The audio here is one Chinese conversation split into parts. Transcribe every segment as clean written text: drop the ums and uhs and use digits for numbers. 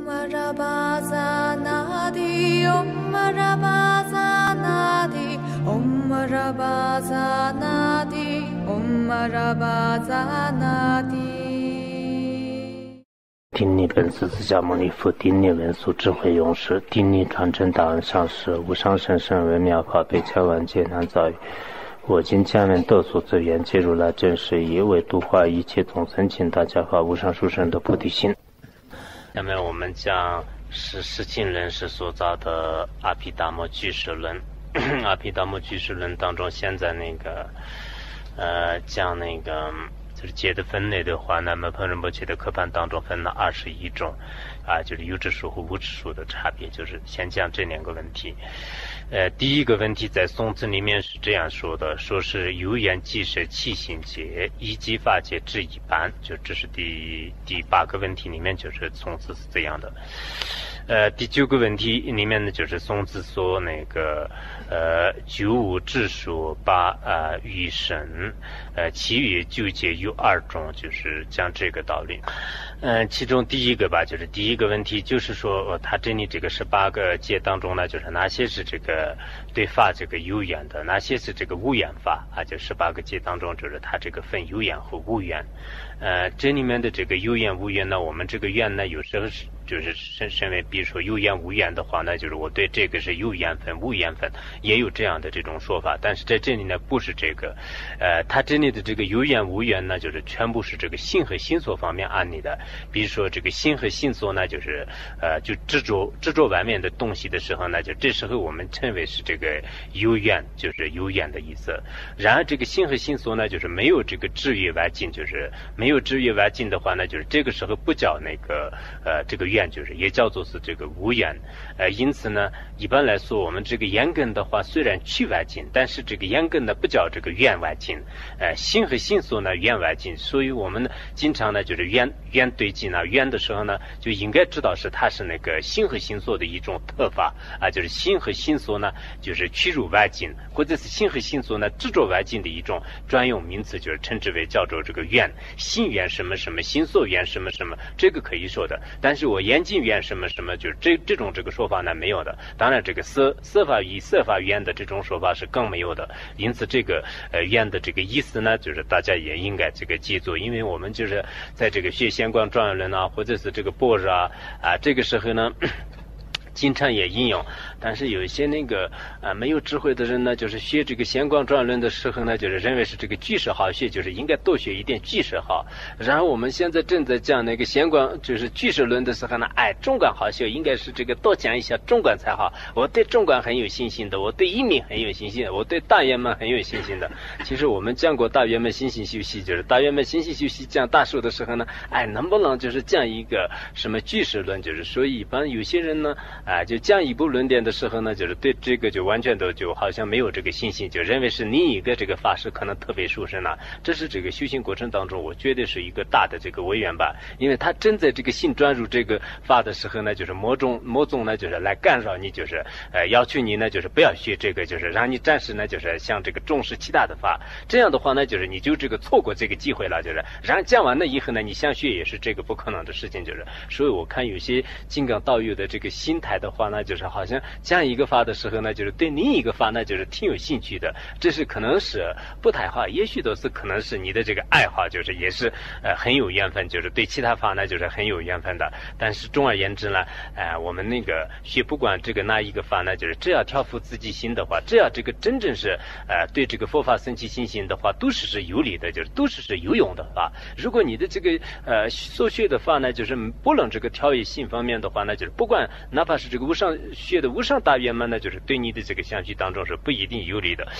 顶礼本师释迦牟尼佛，顶礼文殊智慧勇士，顶礼传真大恩上师，无上甚深微妙法，被千万劫难遭遇。我今将闻得所之缘，皆如来真实义，为度化一切众生，请大家发无上殊胜的菩提心。下面我们讲是释亲人士所造的阿毗达摩居士论。阿毗达摩居士论当中，现在那个讲那个就是戒的分类的话，那么彭仁波切的课本当中分了21种啊，就是有支数和无支数的差别。就是先讲这2个问题。第一个问题在宋词里面是这样说的，说是有缘即是七行戒，一即法戒之一般。就这是第8个问题里面，就是宋词是这样的。第9个问题里面呢，就是宋词说那个九无支数8余生，其余9戒有2种，就是讲这个道理。其中第一个吧，就是第一个问题，就是说他这里这个18个戒当中呢，就是哪些是这个对法这个有缘的，哪些是这个无缘法啊？就18个戒当中，就是他这个分有缘和无缘。这里面的这个有缘无缘呢，我们这个缘呢，有时候是就是身为比如说有缘无缘的话呢，就是我对这个是有缘分无缘分，也有这样的这种说法。但是在这里呢，不是这个，他这里的这个有缘无缘呢，就是全部是这个心和心所方面安利的。比如说这个心和心所呢，就是就执着外面的东西的时候呢，就这时候我们称为是这个有缘，就是有缘的意思。然而这个心和心所呢，就是没有这个制约外境，就是没有制约外境的话呢，就是这个时候不叫那个这个缘，就是也叫做是这个无缘。因此呢，一般来说我们这个眼根的话，虽然去外境，但是这个眼根呢不叫这个缘外境，心和心所呢缘外境。所以我们呢经常呢就是缘对境啊，缘的时候呢就应该知道是它是那个心和心所的一种特法啊，就是心和心所呢就是驱入外境，或者是心和心所呢执着外境的一种专用名词，就是称之为叫做这个缘。心缘什么什么，心所缘什么什么，这个可以说的。但是我眼睛缘什么什么，就是这种这个说法呢没有的。当然这个色法与色法缘的这种说法是更没有的。因此这个缘的这个意思呢，就是大家也应该这个记住，因为我们就是在这个学显光状论啊，或者是这个般若啊，这个时候呢经常也应用。但是有一些那个没有智慧的人呢，就是学这个显光状论的时候呢，就是认为是这个句式好学，就是应该多学一点句式好。然后我们现在正在讲那个显光就是句式论的时候呢，中观好学，应该是这个多讲一下中观才好。我对中观很有信心的，我对一命很有信心的，我对大圆满很有信心的。其实我们讲过大圆满心性修习，就是大圆满心性修习讲大数的时候呢，能不能就是讲一个什么句式论，就是所以一般有些人呢就讲一部论点的时候呢，就是对这个就完全都就好像没有这个信心，就认为是另一个这个法师可能特别殊胜了。这是这个修行过程当中我觉得是一个大的这个违缘吧，因为他正在这个心转入这个法的时候呢，就是魔宗呢就是来干扰你，就是要求你呢就是不要学这个，就是让你暂时呢就是像这个重视其他的法。这样的话呢，就是你就这个错过这个机会了，就是然后讲完了以后呢，你想学也是这个不可能的事情。就是所以我看有些金刚道友的这个心态的话呢，就是好像讲一个法的时候呢，就是对另一个法呢就是挺有兴趣的，这是可能是不太好，也许都是可能是你的这个爱好，就是也是很有缘分，就是对其他法呢就是很有缘分的。但是总而言之呢，我们那个学不管这个哪一个法呢，就是只要调伏自己心的话，只要这个真正是对这个佛法升起信心的话，都是有理的，就是都是有用的法。如果你的这个所学的法呢，就是不能这个调御心方面的话呢，就是不管哪怕是这个无上学的无上大圆满呢，就是对你的这个相续当中是不一定有利的。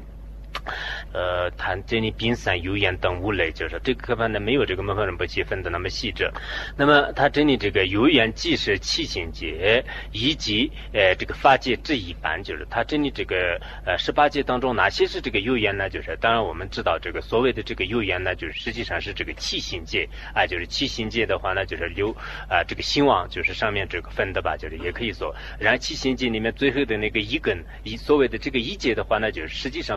谈这里冰散有缘等五类，就是这个课本呢没有这个门法人不细分的那么细致。那么他这里这个有缘即是七行戒，以及这个法戒之一般，就是他这里这个18戒当中哪些是这个有缘呢？就是当然我们知道这个所谓的这个有缘呢，就是实际上是这个七行戒就是七行戒的话呢，就是这个兴旺就是上面这个分的吧，就是也可以说。然后七行戒里面最后的那个一根所谓的这个一戒的话呢，就是实际上本体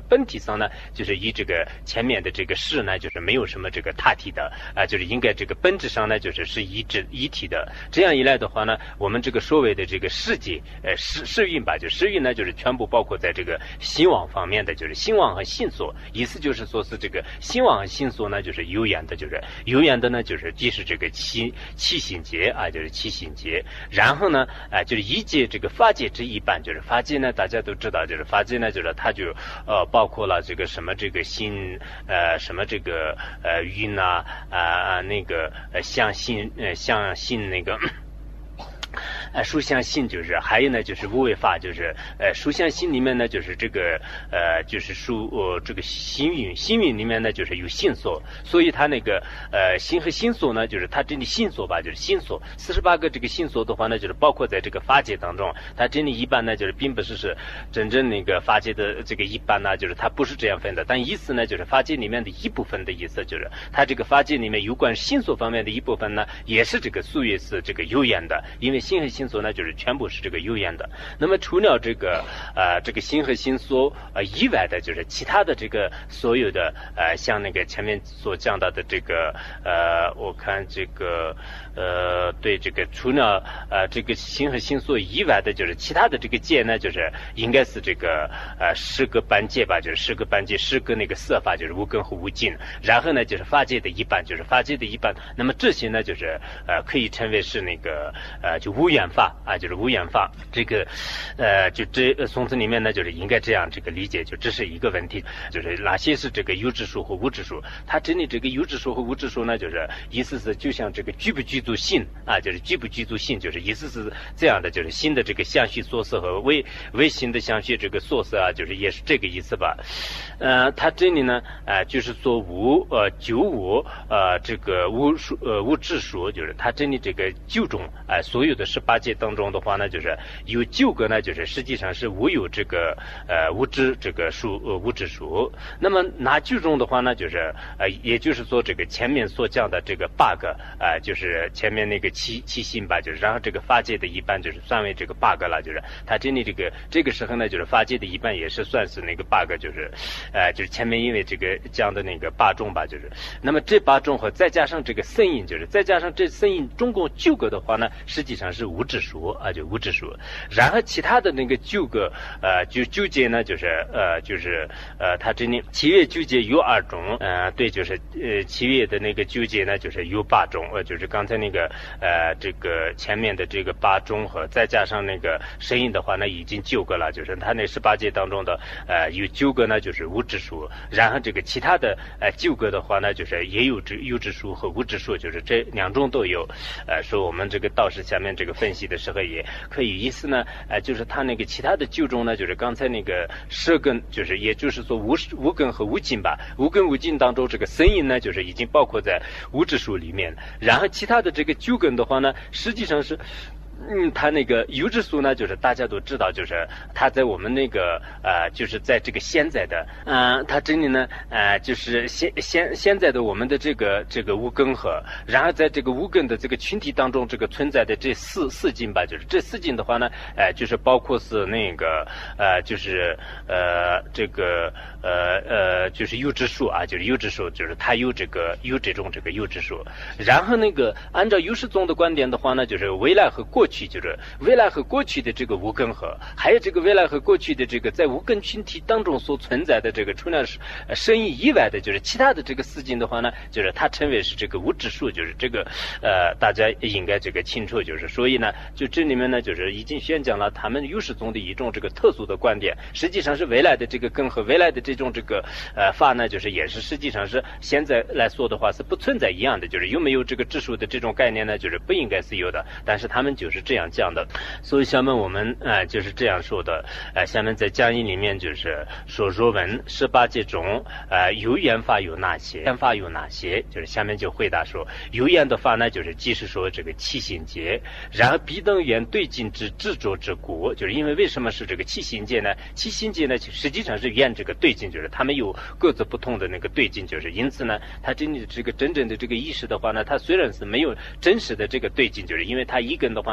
上呢，就是以这个前面的这个事呢，就是没有什么这个他体的就是应该这个本质上呢，就是一体的。这样一来的话呢，我们这个所谓的这个世界世运吧，就世运呢，就是全部包括在这个兴旺方面的，就是兴旺和心所。意思就是说是这个兴旺和心所呢，就是有缘的，就是有缘的呢，就是既是这个七心劫就是七心劫。然后呢就是一界这个法界之一半，就是法界呢，大家都知道，就是法界呢，就是它就包括了这个什么这个心什么这个运那个相信那个属相信，就是还有呢就是无为法，就是属相信里面呢就是这个就是这个心运里面呢就是有心所，所以它那个心和心所呢，就是它这里心所吧，就是心所48个这个心所的话呢，就是包括在这个法界当中，它这里一般呢就是并不是真正那个法界的这个一般呢，就是它不是这样分的，但意思呢就是法界里面的一部分的意思，就是它这个法界里面有关心所方面的一部分呢，也是这个属于是这个有缘的，因为心和心所呢就是全部是这个有缘的。那么除了这个这个心和心所以外的，就是其他的这个所有的像那个前面所讲到的这个我看这个对这个除了这个心和心所以外的，就是其他的这个界呢，就是应该是这个10个般界吧，就是10个般界，10个那个色法，就是无根和无尽，然后呢就是法界的一半，就是法界的一半。那么这些呢就是可以称为是那个就无缘法就是无缘法。这个就这宋词里面呢就是应该这样这个理解，就这是一个问题，就是哪些是这个有质数和无质数。它这里这个有质数和无质数呢，就是意思是就像这个具不具足性就是具不具足性，就是意思是这样的，就是心的这个相续所色和为心的相续这个所色就是也是这个意思吧。它这里呢就是说无九无这个无质数，就是它这里这个9种所有的18界当中的话呢，就是有9个呢，就是实际上是无有这个无质这个无质数。那么哪9种的话呢，就是也就是说这个前面所讲的这个8个就是前面那个七心吧，就是然后这个法界的一半就是算为这个8个了，就是它这里这个时候呢，就是法界的一半也是算是那个8个，就是就是前面因为这个讲的那个8种吧，就是那么这8种和再加上这个声音，就是再加上这声音总共9个的话呢，实际上是无质数就无质数。然后其他的那个9个就9界呢，就是它这里七月9界有2种，对，就是七月的那个9界呢，就是有8种，就是刚才那个这个前面的这个8种和再加上那个声音的话呢，已经9个了，就是它那18界当中的有9个呢就是无质数，然后这个其他的9个的话呢，就是也有质数和无质数，就是这2种都有。说我们这个道士下面这个分析的时候也可以意思呢，就是它那个其他的9种呢，就是刚才那个10根，就是也就是说无根和无尽吧，无根无尽当中这个声音呢，就是已经包括在无质数里面，然后其他的这个9根的话呢，实际上是它那个有质数呢，就是大家都知道，就是它在我们那个就是在这个现在的它这里呢就是现在的我们的这个无根和，然后在这个无根的这个群体当中，这个存在的这四境吧，就是这4境的话呢就是包括是那个就是这个就是有质数就是有质数，就是它有这种这个有质数。然后那个按照有识宗的观点的话呢，就是未来和过去，就是未来和过去的这个无根和，还有这个未来和过去的这个在无根群体当中所存在的这个除了声音以外的，就是其他的这个4境的话呢，就是它称为是这个无质数，就是这个大家应该这个清楚，就是所以呢，就这里面呢，就是已经宣讲了他们有识宗的一种这个特殊的观点，实际上是未来的这个根和未来的这种这个法呢，就是也是实际上是现在来说的话是不存在一样的，就是有没有这个质数的这种概念呢，就是不应该是有的，但是他们就是这样讲的。所以下面我们就是这样说的，下面在讲义里面就是说若问18界中有缘法有哪些，缘法有哪些，就是下面就回答说有缘的法呢，就是即是说这个七心界，然后彼等缘对境之执着之故，就是因为为什么是这个七心界呢？七心界呢实际上是缘这个对境，就是他们有各自不同的那个对境，就是因此呢，它这个真正的这个意识的话呢，它虽然是没有真实的这个对境，就是因为它一根的话呢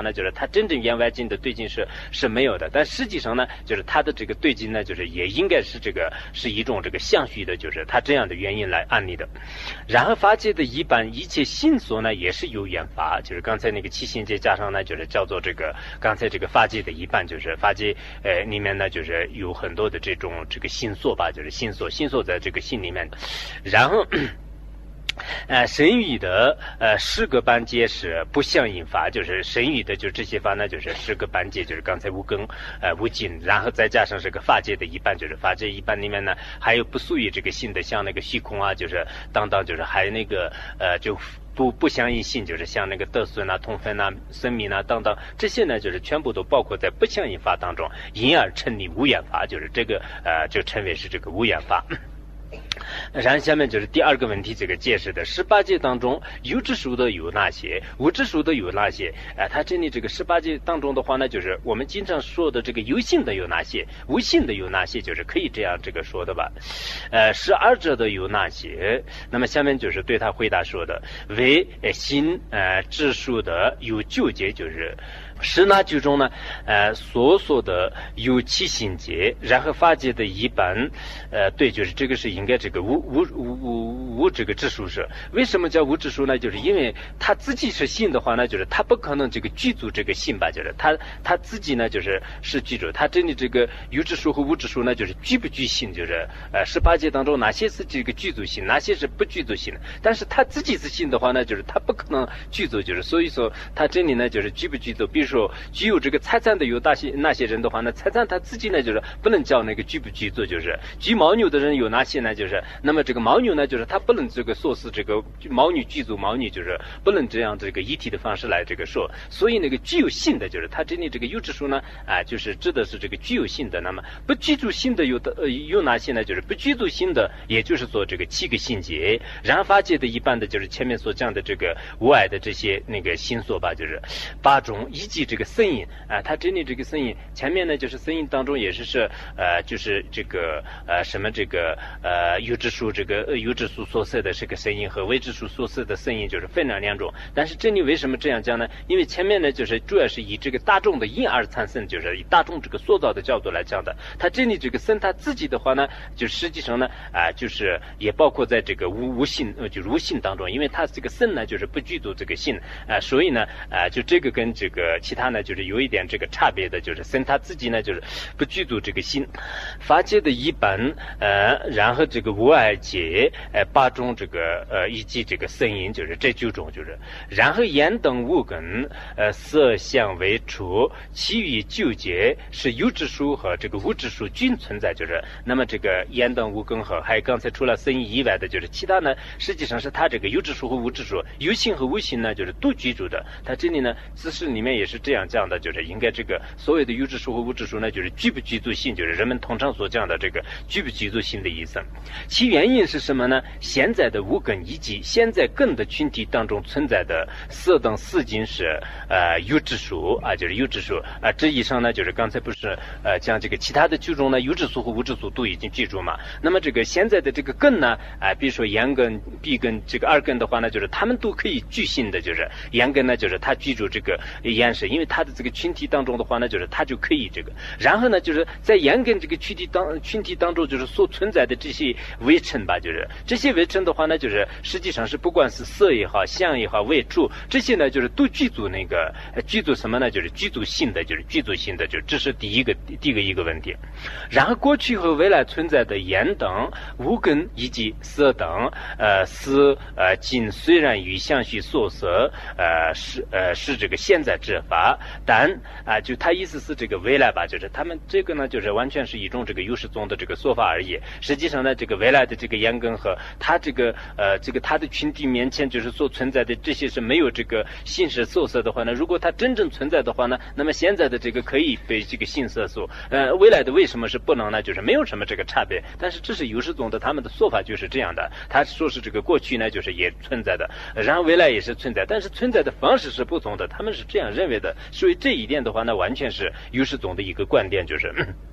呢，就是它真正言外境的对境是没有的。但实际上呢，就是它的这个对境呢，就是也应该是这个是一种这个相续的，就是它这样的原因来案例的。然后法界的一般一切性所呢，也是有缘法，就是刚才那个七性界加上呢，就是叫做这个刚才这个法界的一半，就是法界里面呢，就是有很多的这种这个性所吧，就是性所在这个性里面，然后。神语的十个班阶是不相应法，就是神语的就这些法呢，就是十个班阶，就是刚才无根无尽，然后再加上这个法界的一半，就是法界一半里面呢还有不属于这个性的，像那个虚空啊，就是等等，就是还有那个就不相应性，就是像那个得损啊、通分啊、生命啊等等，这些呢就是全部都包括在不相应法当中，因而成立无缘法，就是这个就称为是这个无缘法。然后下面就是第二个问题，这个解释的18界当中有之数的有哪些，无之数的有哪些？它这里这个18界当中的话呢，就是我们经常说的这个有性的有哪些，无性的有哪些，就是可以这样这个说的吧。12者的有哪些？那么下面就是对他回答说的，为心之数的有9节，就是十那句中呢，所说的有七性节，然后法界的一般，对，就是这个是应该这个无这个之数是，为什么叫无之数呢？就是因为他自己是性的话呢，就是他不可能这个具足这个性吧，就是他自己呢就是具足，他这里这个有之数和无之数呢，就是具不具性，就是18界当中哪些是这个具足性，哪些是不具足性的，但是他自己是性的话呢，就是他不可能具足，就是所以说他这里呢就是具不具足，比如说具有这个财产的有那些人的话呢，财产他自己呢就是不能叫那个具不具足，就是具牦牛的人有哪些呢？就是那么这个牦牛呢，就是他不能这个说是这个牦牛具足牦牛，就是不能这样这个一体的方式来这个说，所以那个具有性的就是他这里这个有之数呢，就是指的是这个具有性的。那么不具足性的有哪些呢？就是不具足性的，也就是说这个7个性节，然法界的一般的就是前面所讲的这个无碍的这些那个心所吧，就是8种以及这个声音它这里这个声音前面呢就是声音当中也是就是这个什么这个有之数这个有之数所设的这个声音和未之数所设的声音就是分了2种，但是这里为什么这样讲呢？因为前面呢就是主要是以这个大众的因而产生，就是以大众这个塑造的角度来讲的，它这里这个声它自己的话呢，就实际上呢就是也包括在这个无性就是无性当中，因为它这个声呢就是不具足这个性所以呢就这个跟这个其他呢就是有一点这个差别的，就是声它自己呢就是不具足这个性。法界的一般然后这个无碍界8种这个以及这个声音，就是这9种，就是然后眼等五根色相为除，其余9节是有之数和这个无之数均存在，就是那么这个眼等五根和还有刚才除了声音以外的，就是其他呢实际上是它这个有之数和无之数有性和无性呢就是都居住的。它这里呢知识里面也是这样讲的，就是应该这个所谓的有之数和无之数呢就是具不具足性，就是人们通常所讲的这个具不具足性的意思。其原因是什么呢？现在的五根以及现在根的群体当中存在的色等四境是有之数就是有之数这以上呢就是刚才不是讲这个其他的9种呢有之数和无之数都已经记住嘛。那么这个现在的这个根呢比如说眼根、鼻根、这个耳根的话呢，就是他们都可以具性的，就是眼根呢就是它居住这个眼神，因为它的这个群体当中的话呢，就是它就可以这个。然后呢就是在眼根这个群体当中就是所存在的这些微尘吧，就是这些微尘的话呢，就是实际上是不管是色也好、相也好、味触这些呢，就是都具足那个具足什么呢？就是具足性的，就是具足性的，就这是第一个问题。然后过去和未来存在的眼等、五根以及色等思境虽然与相续所色是这个现在之法，但就他意思是这个未来吧，就是他们这个呢就是完全是一种这个有识宗的这个说法而已。实际上呢这个未来的这个眼根和他这个他的群体面前就是所存在的这些是没有这个性识所色的话呢，如果它真正存在的话呢，那么现在的这个可以被这个性色所未来的为什么是不能呢？就是没有什么这个差别，但是这是有识宗的他们的说法就是这样的，他说是这个过去呢就是也存在的，然后未来也是存在，但是存在的方式是不同的，他们是这样认为的，所以这一点的话呢完全是有识宗的一个观点，就是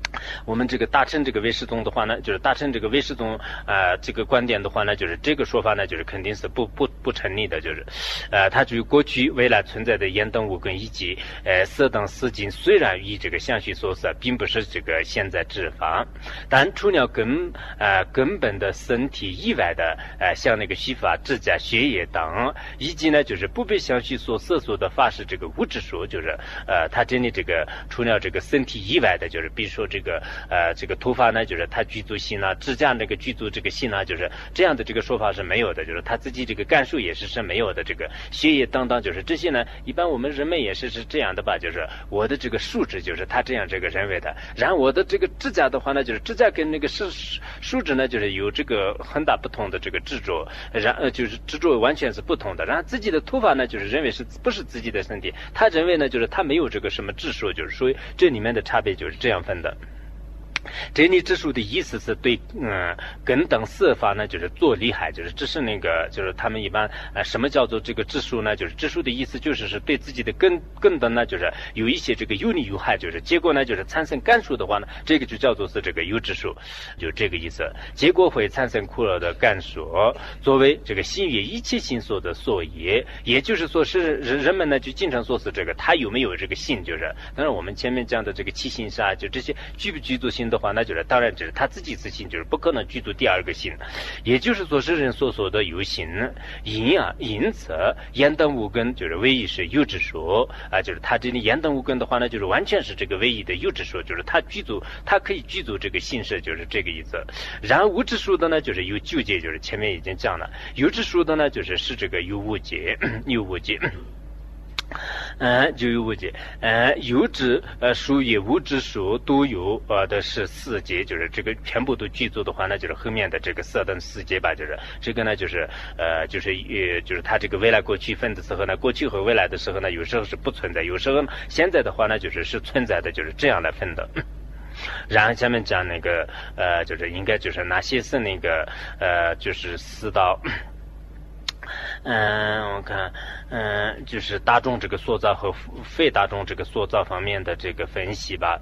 我们这个大乘这个唯识宗的话呢，就是大乘这个唯识宗这个观点的话呢，就是这个说法呢，就是肯定是不成立的，就是它至于过去未来存在的眼等五根以及色等四境，虽然以这个相续所色，并不是这个现在之法，但除了根本的身体以外的像那个须发、指甲、血液等，以及呢就是不被相续所色所的法是这个物质说，就是它真的这个除了这个身体以外的，就是比如说这个头发呢，就是它具足性啊，指甲那个具足这个性啊，就是这样的这个说法是没有的，就是他自己这个感受也是没有的，这个血液等等，就是这些呢，一般我们人们也是这样的吧，就是我的这个树脂就是他这样这个认为的，然后我的这个指甲的话呢，就是指甲跟那个树脂呢，就是有这个很大不同的这个执着，就是执着完全是不同的，然后自己的头发呢，就是认为是不是自己的身体，他认为呢，就是他没有这个什么质数，就是所以这里面的差别就是这样分的。真理之数的意思是对根等色法呢，就是做厉害，就是这是那个就是他们一般什么叫做这个质数呢？就是质数的意思就是对自己的根等呢，就是有一些这个有利有害，就是结果呢就是产生感受的话呢，这个就叫做是这个有质数，就这个意思。结果会产生苦乐的感受，作为这个心业一切心所的所业，也就是说是人们呢就经常说是这个他有没有这个心，就是当然我们前面讲的这个七心杀，就这些具不具足心的话，那就是当然只是他自己自心，就是不可能具足第二个心，也就是说是人所说的有心因此眼等五根就是唯一是有之说就是他这里眼等五根的话呢，就是完全是这个唯一的有之说，就是他可以具足这个心识，就是这个意思。然后无之说的呢，就是有纠结，就是前面已经讲了，有之说的呢，就是这个有无解，有无解。就有无解，有之属于无之属都有的是四节，就是这个全部都具足的话呢，就是后面的这个色等四节吧，就是这个呢就是就是它这个未来过去分的时候呢，过去和未来的时候呢，有时候是不存在，有时候现在的话呢就是存在的，就是这样来分的。然后下面讲那个就是应该就是哪些是那个就是四道。我看，就是大众这个塑造和非大众这个塑造方面的这个分析吧，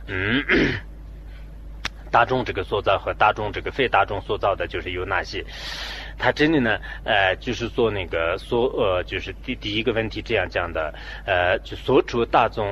大众这个塑造和大众这个非大众塑造的就是有哪些？他真的呢，就是说那个就是第一个问题这样讲的，就所处大众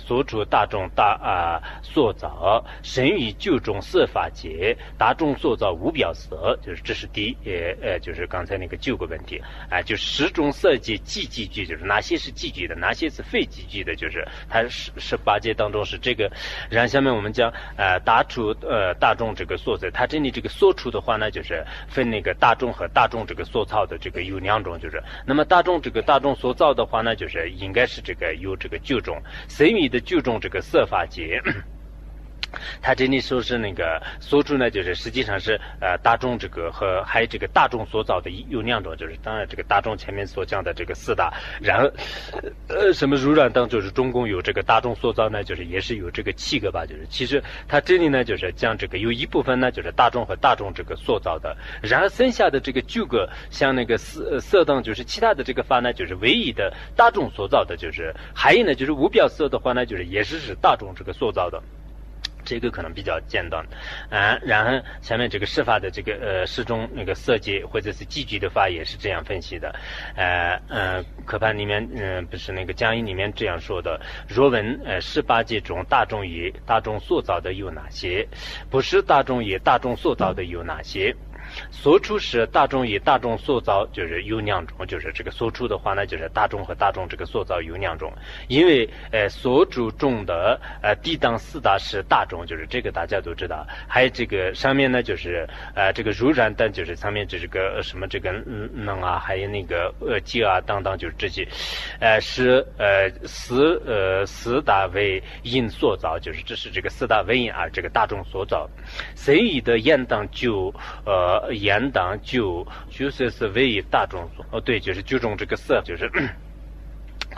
塑造生于九种色法界，大众塑造无表色，就是这是就是刚才那个9个问题就10种色界既具具，就是哪些是具具的，哪些是非具具的，就是它18界当中是这个。然后下面我们讲大众这个塑造，它这里这个所处的话呢，就是分那个大众和大众这个所造的这个有2种，就是那么大众所造的话呢，就是应该是这个有这个9种，生于的9种这个色法界。他这里说是那个所处呢，就是实际上是大众这个和还有这个大众所造的有2种，就是当然这个大众前面所讲的这个4大，然后什么如然等就是总共有这个大众所造呢，就是也是有这个7个吧，就是其实他这里呢就是讲这个有一部分呢就是大众和大众这个所造的，然后剩下的这个9个像那个色等就是其他的这个法呢，就是唯一的大众所造的，就是还有呢就是无表色的话呢，就是也是大众这个所造的。这个可能比较简单然后下面这个释法的这个释中那个色界或者是积聚的法也是这样分析的课判里面不是那个讲义里面这样说的，若问18界中大众也大众塑造的有哪些，不是大众也大众塑造的有哪些，所处是大众以大众塑造，就是有2种，就是这个所处的话呢，就是大众和大众这个塑造有2种，因为所处中的地当4大是大众，就是这个大家都知道，还有这个上面呢就是这个如然等，就是上面这个什么这个能啊，还有那个界啊等等，就是这些是四大为因所造，就是这是这个4大为因而这个大众所造，生于的言当就言当就是唯一大众所对，就是9种这个色，就是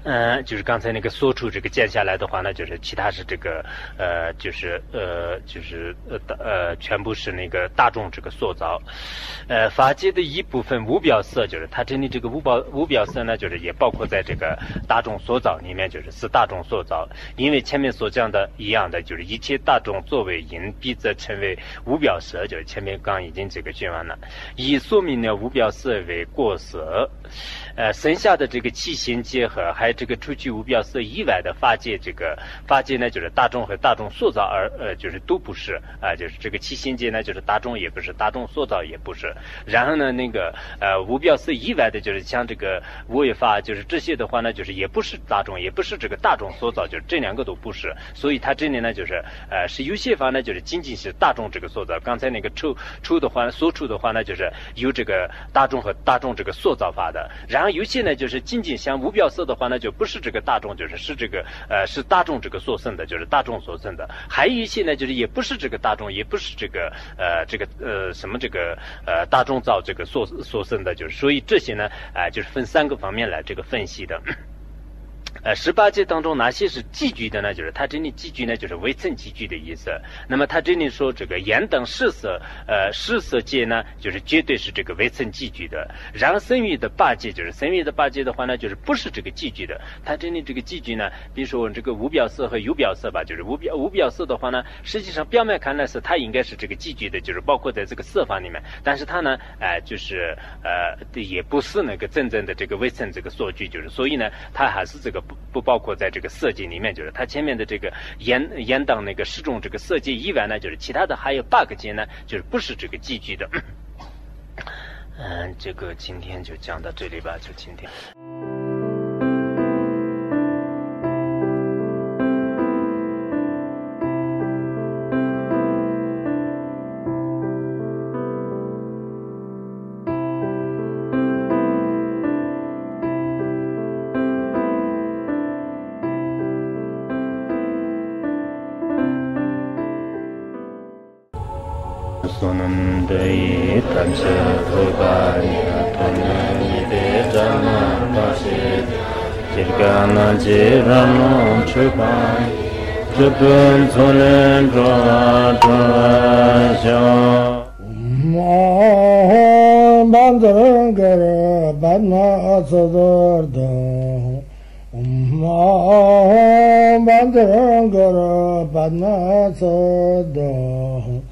就是刚才那个所处这个减下来的话呢，就是其他是这个全部是那个大众这个塑造，法界的一部分无表色，就是它这里这个无表色呢，就是也包括在这个大众塑造里面，就是是大众塑造，因为前面所讲的一样的，就是一切大众作为因，必则成为无表色，就是前面刚已经这个学完了，以说明了无表色为过色。剩下的这个七心结合，还有这个除去无表色以外的法界，这个法界呢，就是大众和大众塑造就是都不是就是这个七心结呢，就是大众也不是，大众塑造也不是。然后呢，那个无表色以外的，就是像这个无为法，就是这些的话呢，就是也不是大众，也不是这个大众塑造，就是这两个都不是。所以它这里呢，就是是有些法呢，就是仅仅是大众这个塑造。刚才那个出的话，所出的话呢，就是有这个大众和大众这个塑造法的。然后有些呢，就是仅仅像无表色的话呢，就不是这个大众，是这个是大众这个所生的，就是大众所生的。还有一些呢，就是也不是这个大众，也不是这个什么这个大众造这个所生的，就是所以这些呢就是分三个方面来这个分析的。18界当中哪些是寄居的呢？就是它这里寄居呢，就是微尘寄居的意思。那么它这里说这个眼等视色界呢，就是绝对是这个微尘寄居的。然后声域的八界，就是声域的八界的话呢，就是不是这个寄居的。它这里这个寄居呢，比如说这个无表色和有表色吧，就是无表色的话呢，实际上表面看来是它应该是这个寄居的，就是包括在这个色法里面，但是它呢就是也不是那个真正的这个微尘这个所居，就是所以呢，它还是这个不包括在这个色界里面，就是它前面的这个眼等那个十种这个色界以外呢，就是其他的还有8个界呢，就是不是这个寄居的。这个今天就讲到这里吧，就今天。Sonam dei tanche thoganya tonani de jana pashe jirgana jirano chupan chupun sonen droa sho bandar gara badna sadar bandar gara badna sadar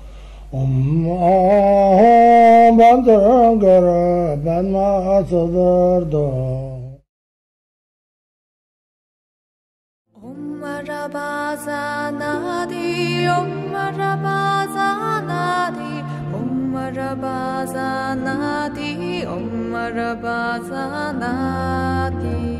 bandar gara badna sadar Marabaza nadi, Marabaza nadi, Marabaza nadi, Marabaza nadi.